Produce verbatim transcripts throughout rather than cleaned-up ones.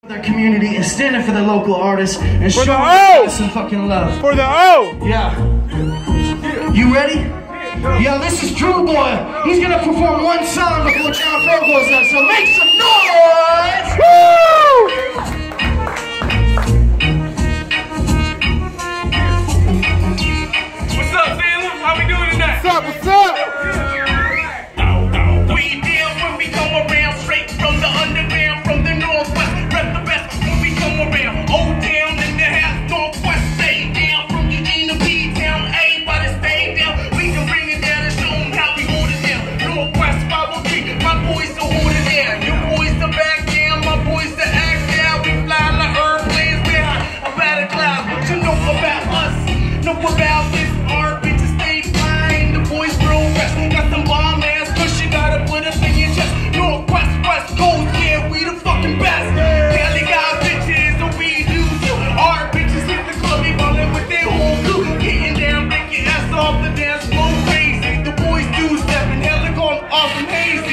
Their community is standing for their local artists and for showing the O. some fucking love. For the O! Yeah. You ready? Yeah, this is Drew Boy. He's gonna perform one song before John Pro goes up, so make some noise! Woo! What's up, Salem? How we doing tonight? What's up, what's up? We deal when we come around, straight from the underground, from the northwest, rep the best when we come around. Old town in the house, northwest, stay down, from Eugene to B-town, everybody stay down. We can bring it down and show them how we hold it down. Northwest five oh three, my boys to hold it down. Your boys to back down, my boys to act down. We fly like airplanes, we're high about a cloud. What you know about us? Know about this art, bitches stay flying. The boys real rest, got some bomb ass push, you gotta put up in your chest. Northwest, west coast, yeah, we the fucking best. Cali got bitches, and we do too. Our bitches hit the club, they ballin' with their whole crew. Getting down, break your ass off the dance floor, crazy. The boys do steppin', hella gone awesome, hazy.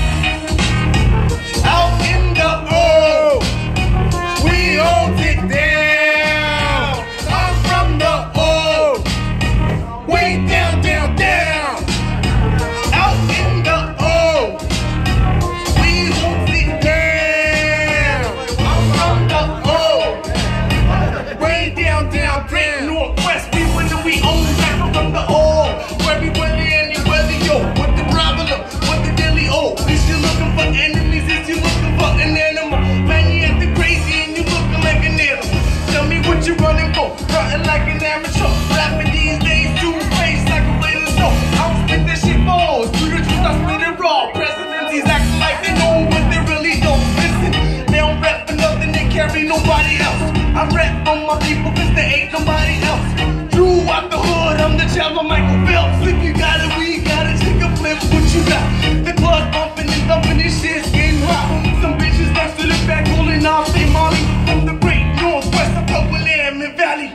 Out in the O, we hold it down. I'm from the O, way down, down, down. Out in the O, we hold it down. I'm from the O, way down, down, down. Northwest, we win and we own back from the O. Where we win anywhere they go. What the problem? What the daily O? Is you looking for enemies? Is you looking for an animal? Man, you acting crazy and you looking like an animal. Tell me what you running for. Running like an amateur. Rapping these days, two-faced like a blade of snow. I don't spit that shit balls. Do the truth, I spit it raw. Presidencies acting like they know what they really don't. Listen, they don't rap for nothing, they carry nobody else. I rap for my people cause there ain't nobody else. Drew out the hood, I'm the child of Michael Phelps. If you got it, we got it, take a flip, what you got? The club bumping and thumping, this shit's getting hot. Some bitches next to the back holding off they molly. From the great northwest of Copeland and Valley.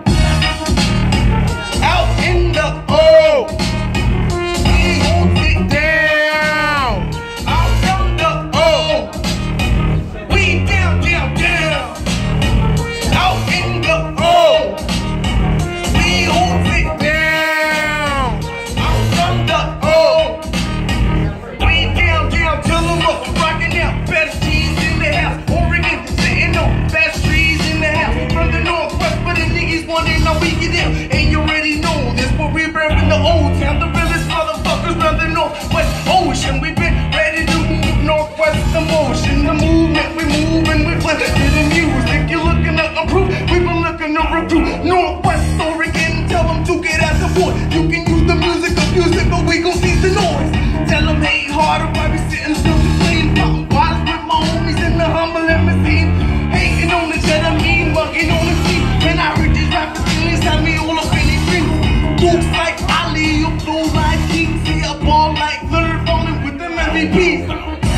Out in the O, we hold it down. Out from the O, we down, down, down. Out in the O, we hold it down. Out from the O, we down, down, till them up, rockin' out. Best cheese in the house, Oregon, sitting on best trees in the house. From the northwest, but the niggas wanting now we get out. And you already know this, but we reppin' the old town. The realest motherfuckers round the northwest ocean. We been ready to move northwest emotion. The movement, we moving, we flip to the music. You looking to improve, we been looking to recruit. Northwest Oregon, tell them to get out the board. You can use the music of music, but we gon' see the noise. Tell them hate harder while we sitting still clean. Poppin' bottles with my homies in the Hummer limousine. Hating on the jet, I mean, mugging on the team. When I heard these rappers, feelings had me all up in these dreams. Boots like Ali, you flow like King. See a ball like Leonard falling with them M V Ps.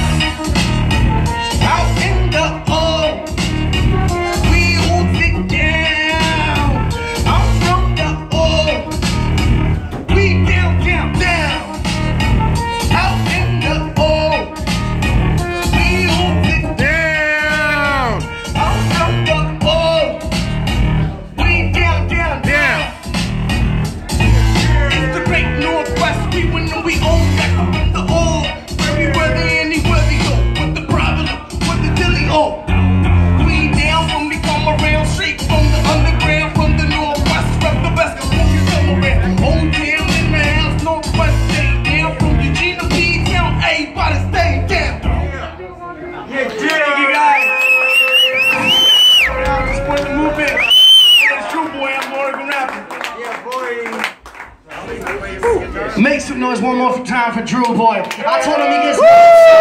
Out in the O, we hold it down. I'm from the O, we down, down, down. Out in the O, we hold it down. I'm from the O, we down, down, down. It's the great northwest, we win and we own back from the O. Everywhere they anywhere they go. What the problem? What the dilly? Oh, we down when we come around, straight from the underground, from the northwest, rep the best when you come around. Old town in the house, northwest, stay down, from Eugene to B-town, everybody stay down. Yeah, thank you guys. Support the movement. It's True Boy, I'm Oregon rapping. Yeah, boy. Make some noise one more time for Drew Boy. I told him he gets